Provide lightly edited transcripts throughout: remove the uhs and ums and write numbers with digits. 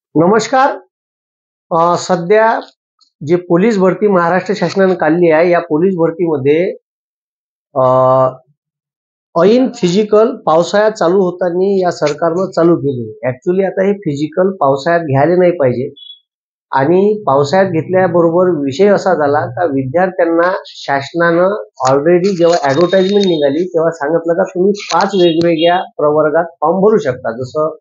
नमस्कार. सध्या जे पोलीस भरती महाराष्ट्र शासनाने काढली आहे, या पोलीस भरतीमध्ये अ, ऐन फिजिकल पावसाळ्यात चालू होताना या सरकारनं चालू केली. ऍक्च्युली आता हे फिजिकल पावसाळ्यात घ्यायला नाही पाहिजे आणि पावसाळ्यात घेतल्याबरोबर विषय असा झाला का विद्यार्थ्यांना शासनानं ऑलरेडी जेव्हा ऍडव्हर्टाइजमेंट निघाली तेव्हा सांगितलं का तुम्ही 5 वेगवेगळ्या प्रवर्गात फॉर्म भरू शकता. जसं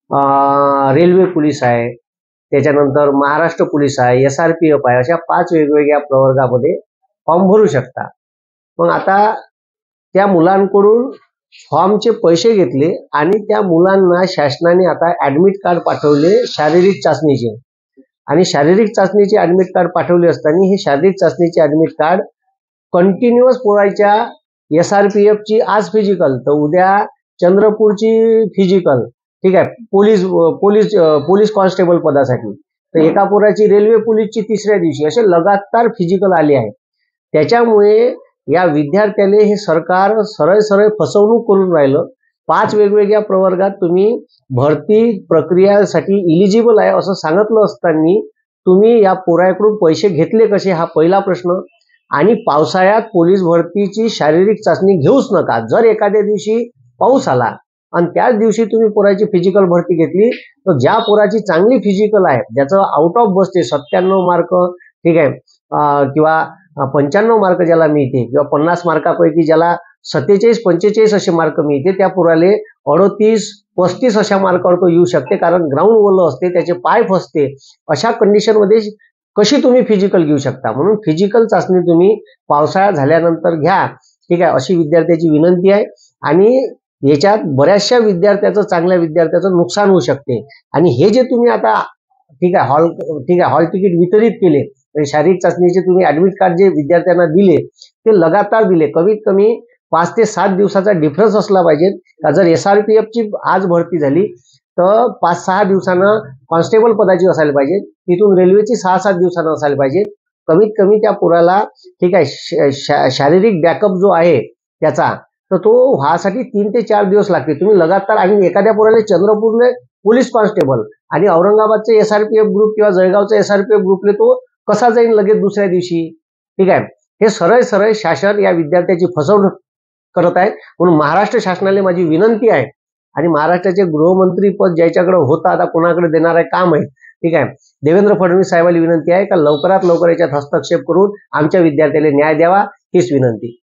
रेल्वे पोलीस आहे, त्याच्यानंतर महाराष्ट्र पोलीस आहे, SRPF आहे, अशा 5 वेगवेगळ्या प्रवर्गामध्ये फॉर्म भरू शकता. मग आता त्या मुलांकडून फॉर्मचे पैसे घेतले आणि त्या मुलांना शासनाने आता ऍडमिट कार्ड पाठवले शारीरिक चाचणीचे. आणि शारीरिक चाचणीचे ऍडमिट कार्ड पाठवले असताना हे शारीरिक चाचणीचे ऍडमिट कार्ड कंटिन्युअस पोरायच्या SRPF ची आज फिजिकल तर उद्या चंद्रपूरची फिजिकल, ठीक आहे, पोलीस पोलीस पोलीस कॉन्स्टेबल पदासाठी, तर एका पोराची रेल्वे पोलीसची तिसऱ्या दिवशी, असे लगातार फिजिकल आले आहे. त्याच्यामुळे या विद्यार्थ्याने हे सरकार सरळ सरळ फसवणूक करून राहिलं. 5 वेगवेगळ्या प्रवर्गात तुम्ही भरती प्रक्रियासाठी इलिजिबल आहे असं सांगितलं असताना तुम्ही या पोराकडून पैसे घेतले कसे, हा पहिला प्रश्न. आणि पावसाळ्यात पोलीस भरतीची शारीरिक चाचणी घेऊच नका. जर एखाद्या दिवशी पाऊस आला आणि त्याच दिवशी तुम्ही पोराची फिजिकल भरती घेतली तर ज्या पोराची चांगली फिजिकल आहे, ज्याचं आउट ऑफ बसते 97 मार्क, ठीक आहे, किंवा 95 मार्क ज्याला मिळते, किंवा 50 मार्कापैकी ज्याला 47-45 असे मार्क मिळते, त्या पोराले 38-35 अशा मार्कावर तो येऊ शकते. कारण ग्राउंड ओलं असते, त्याचे पाय फसते. अशा कंडिशनमध्ये कशी तुम्ही फिजिकल घेऊ शकता? म्हणून फिजिकल चाचणी तुम्ही पावसाळा झाल्यानंतर घ्या, ठीक आहे, अशी विद्यार्थ्याची विनंती आहे. आणि याच्यात बऱ्याचशा विद्यार्थ्याचं, चांगल्या विद्यार्थ्याचं नुकसान होऊ शकते. आणि हे जे तुम्ही आता, ठीक आहे, हॉल तिकीट वितरित केले, शारीरिक चाचणीचे तुम्ही ऍडमिट कार्ड जे विद्यार्थ्यांना दिले ते लगातार दिले. कमीत कमी 5 ते 7 दिवसाचा डिफरन्स असला पाहिजे. का जर SRPF ची आज भरती झाली तर 5-6 दिवसानं कॉन्स्टेबल पदाची असायला पाहिजे, तिथून रेल्वेची 6-7 दिवसानं असायला पाहिजे. कमीत कमी त्या पोराला, ठीक आहे, शारीरिक बॅकअप जो आहे त्याचा, तर तो व्हासाठी 3 ते 4 दिवस लागते. तुम्ही लगातार, आणि एखाद्या पोराला चंद्रपूरने पोलीस कॉन्स्टेबल आणि औरंगाबादचे SRPF ग्रुप किंवा जळगावचा SRPF ग्रुपले तो कसा जाईल लगेच दुसऱ्या दिवशी, ठीक आहे. हे सरळ सरळ शासन या विद्यार्थ्याची फसवणूक करत आहे. म्हणून महाराष्ट्र शासनाला माझी विनंती आहे, आणि महाराष्ट्राचे गृहमंत्री पद ज्याच्याकडे होतं आता कोणाकडे देणार आहे काम आहे, ठीक आहे, देवेंद्र फडणवीस साहेबांना विनंती आहे का लवकरात लवकर याच्यात हस्तक्षेप करून आमच्या विद्यार्थ्याला न्याय द्यावा, हीच विनंती.